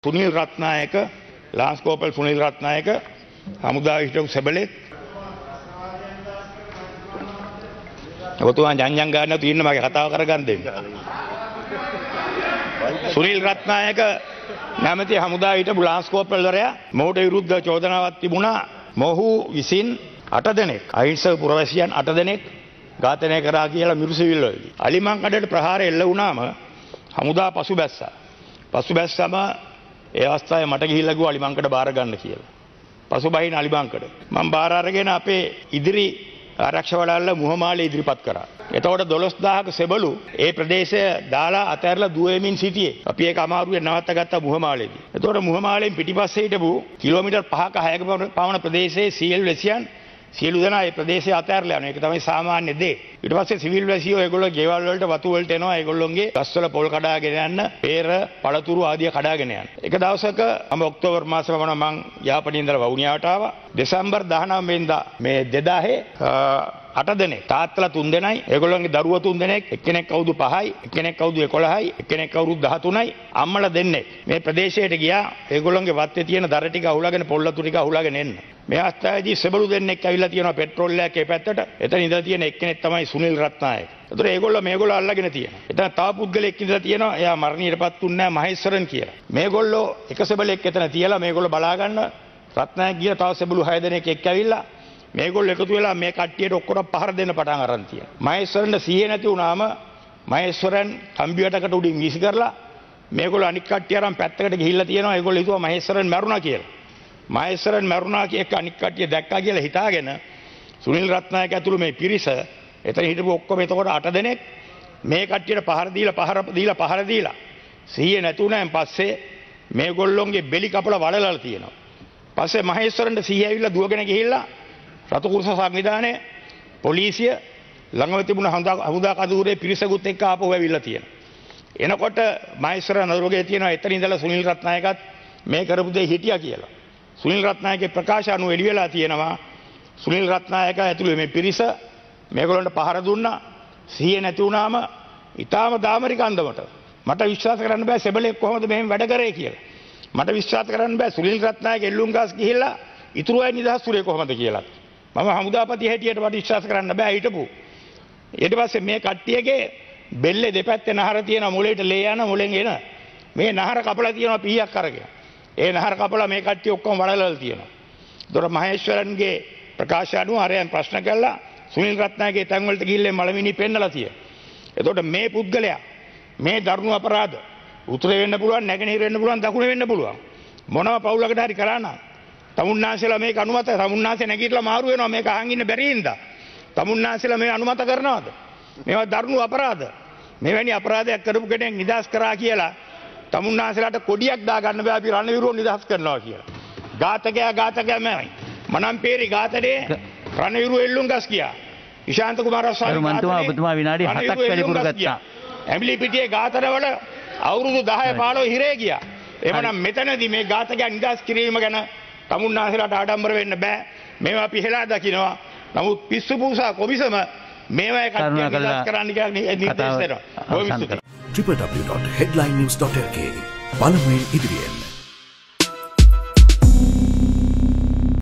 Sunil Ratnayake lance corporal Sunil Ratnayake හමුදා හිටපු සෙබලෙක් ඔබතුමා ජංජං ගන්න නැතුව ඉන්න මගේ කතාව කරගන්න දෙන්න. සුනිල් රත්නායක නැමැති හමුදා හිටපු ලාන්ස් කෝපල්වරයා මොහුට විරුද්ධ චෝදනාවක් තිබුණා. මොහු විසින් 8 දෙනෙක් අහිංසක පුරවැසියන් 8 දෙනෙක් ඝාතනය කරා කියලා මිරුසිවිල් වලදී. අලිමංකඩට ප්‍රහාර එල්ල වුණාම හමුදා පසුබැස්සා. පසුබැස්සම ඒ අවස්ථාවේ මට ගිහිල්ලා ගිහුවා අලිමංකඩ බාර ගන්න කියලා. පසුබහින අලිමංකඩ මම බාර අරගෙන අපේ ඉදිරි ආරක්ෂක වඩාල්ල මුහමාලේ ඉදිරිපත් කරා. එතකොට 12000ක සෙබළු ඒ ප්‍රදේශය දාලා අතහැරලා දුවමින් සිටියේ. අපි ඒක අමාරුවෙන් නවත්ත ගත්තා මුහමාලේදී. එතකොට මුහමාලෙන් පිටිපස්සේ හිටපු කිලෝමීටර් 5ක 6ක පමණ ප්‍රදේශයේ සියලු වැසියන් සියලු දෙනා ඒ ප්‍රදේශය අතහැරලා යනවා. ඒක තමයි සාමාන්‍ය දේ. ඊට පස්සේ සිවිල් වැසියෝ ඒගොල්ලෝ ගෙවල් වලට වතු වලට එනවා. ඒගොල්ලොන්ගේ ගස්වල පොල් කඩාගෙන යන්න, පෙර, පළතුරු ආදිය කඩාගෙන යන්න. එක දවසක ඔක්තෝබර් මාසෙම මම යාපනයේ ඉඳලා වවුනියාවට ආවා. දෙසැම්බර් 19 වෙනිදා මේ 2000 8 දෙනෙක් තාත්තලා 3 දෙනයි ඒගොල්ලන්ගේ දරුවෝ 3 දෙනෙක් එක්කෙනෙක් අවුරුදු 5යි එක්කෙනෙක් අවුරුදු 11යි එක්කෙනෙක් අවුරුදු 13යි අම්මලා දෙන්නේ මේ ප්‍රදේශයට ගියා ඒගොල්ලන්ගේ වත්තේ තියෙන දර ටික අහුලාගෙන පොල්ලතු ටික අහුලාගෙන එන්න මේ අවස්ථාවේදී සෙබළු දෙන්නෙක් ඇවිල්ලා තියෙනවා පෙට්‍රෝල් එකක් ඒ පැත්තට එතන ඉඳලා තියෙන එක්කෙනෙක් තමයි සුනිල් රත්නායක. ඒතර මේගොල්ලෝ අල්ලගෙන තියෙනවා. එතන තව පුද්ගලෙක් ඉඳලා තියෙනවා එයා මරණයටපත් වුණේ නැහැ මහේශ්වරන් කියලා. මේගොල්ලෝ එක සෙබළෙක් එතන තියලා මේගොල්ලෝ බලා ගන්න රත්නායක ගියා තව සෙබළු 6 දෙනෙක් එක්ක ඇවිල්ලා මේගොල්ලෝ එකතු වෙලා මේ කට්ටියට ඔක්කොම පහර දෙන්න පටන් අරන් තියෙනවා. මහේශ්වරන්ට සීයේ නැති වුණාම මහේශ්වරන් කම්පියුටරකට උඩින් වීසි කරලා මේගොල්ලෝ අනික් කට්ටිය අරන් පැත්තකට ගිහිල්ලා තියෙනවා. ඒගොල්ලෝ හිතුවා මහේශ්වරන් මැරුණා කියලා. මහේශ්වරන් මැරුණා කියක අනික් කට්ටිය දැක්කා කියලා හිතාගෙන සුනිල් රත්නායක ඇතුළු මේ පිරිස එතන හිටපු ඔක්කොම එතකොට 8 දෙනෙක් මේ කට්ටියට පහර දීලා සීයේ නැතුණාන් පස්සේ මේගොල්ලොන්ගේ බෙලි කපලා වලලලා තියෙනවා. පස්සේ මහේශ්වරන්ට සීය ඇවිල්ලා දුවගෙන ගිහිල්ලා රතු කුරුස සංවිධානය පොලිසිය ළඟම තිබුණ හමුදා කඳවුරේ පිරිසකුත් එක්ක ආපහු ඇවිල්ලා තියෙනවා. එනකොට මහේශ්වර නගරයේ තියෙනවා එතන ඉඳලා සුනිල් රත්නායකත් මේ කරපු දේ හිටියා කියලා. සුනිල් රත්නායකගේ ප්‍රකාශ අනුව එළි වෙලා තියෙනවා සුනිල් රත්නායක ඇතුළේ මේ පිරිස මේගොල්ලන්ට පහර දුන්නා. සිහිය නැති වුණාම ඊටාම දාමරික අන්දමට මට විශ්වාස කරන්න බෑ සෙබලෙක් කොහොමද මෙහෙම වැඩ කරේ කියලා. මට විශ්වාස කරන්න බෑ සුනිල් රත්නායක එල්ලුම්ගස් ගිහිල්ලා ඉතුරු අය නිදහස් වුණේ කොහොමද කියලා. මම හමුදාපති හැටියට මට විශ්වාස කරන්න බෑ හිටපු. ඊට පස්සේ මේ කට්ටියගේ බෙල්ලේ දෙපැත්තේ නහර තියෙන මොලේට ලේ යන මොලෙන් එන මේ නහර කපලා තියෙනවා පීයක් අරගෙන. ඒ නහර කපලා මේ කට්ටිය ඔක්කොම වඩලලා තියෙනවා. ඒතර මහේශ්වරන්ගේ ප්‍රකාශ අනුව ආරයන් ප්‍රශ්න කළා සුනිල් රත්නායකගේ තැන් වලට ගිහිල්ලා මලමිනි පෙන්නලා තියෙනවා. එතකොට මේ පුද්ගලයා මේ දරුණු අපරාධ උතුරේ වෙන්න පුළුවන් නැගෙනහිර වෙන්න පුළුවන් දකුණේ වෙන්න පුළුවන් මොනම පවුලකට හරි කරා නම් තමුන්නාසෙලා මේක අනුමත තමුන්නාසේ නැගිටලා මාරු වෙනවා මේක අහන් ඉන්න බැරි හින්දා තමුන්නාසෙලා මේ අනුමත කරනවද මේවා දරුණු අපරාධ මෙවැනි අපරාධයක් කරපු කෙනෙක් නිදහස් කරා කියලා තමුන්නාසෙලාට කොඩියක් දා ගන්න බෑ අපි රණවිරුව නිදහස් කරනවා කියලා ඝාතකයාමයි මනම්පේරි ඝාතනයේ රණවිරුව එල්ලුම්ගස් ගියා ඉශාන්ත කුමාරස්වාමී මන්තුමා ඔබතුමා විනාඩි 7ක් වැඩිපුර ගත්තා ඇඹිලි පිටියේ ඝාතනවල අවුරුදු 10 15 හිරේ ගියා එමනම් මෙතනදී මේ ඝාතකයන් නිදහස් කිරීම ගැන තමුන්නාසෙලාට ආඩම්බර වෙන්න බෑ මේවා අපි හෙලා දකින්නවා නමුත් පිස්සු පූසා කොමිසම මේවා කට්ටිය නිදහස් කරන්න කියලා නිර්දේශ දෙනවා www.headlinenews.lk බලමුවෙන් ඉදිරියෙන්